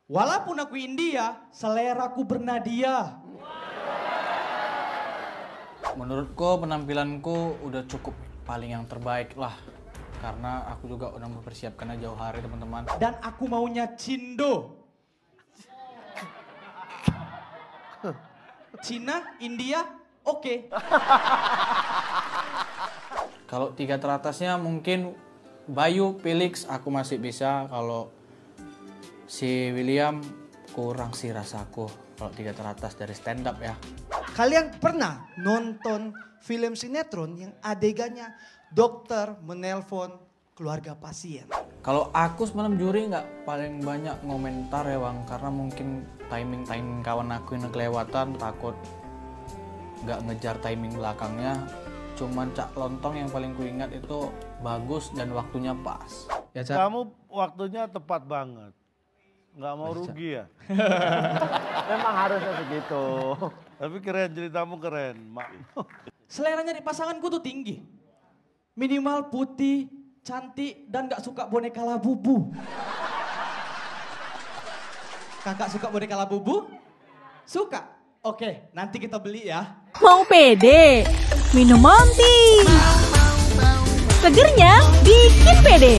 Walaupun aku India, seleraku bernadia. Menurutku penampilanku udah cukup paling yang terbaik lah. Karena aku juga udah mempersiapkannya jauh hari teman-teman. Dan aku maunya cindo. Cina, India, oke. Kalau 3 teratasnya mungkin Bayu, Felix aku masih bisa. Kalau si William kurang sih rasaku. Kalau 3 teratas dari stand up ya. Kalian pernah nonton film sinetron yang adegannya dokter menelpon keluarga pasien? Kalau aku semalam juri nggak paling banyak ngomentar ya Bang. Karena mungkin timing kawan aku yang kelewatan, takut nggak ngejar timing belakangnya. Cuman Cak Lontong yang paling kuingat itu bagus dan waktunya pas. Ya, Cak. Kamu waktunya tepat banget. Nggak mau rugi ya? Memang harusnya segitu. Tapi keren, ceritamu keren. Seleranya di pasanganku tuh tinggi. Minimal putih, cantik, dan gak suka boneka Labubu. Kakak suka boneka Labubu? Suka? Oke, nanti kita beli ya. Mau pede? Minum Monty. Segernya bikin pede.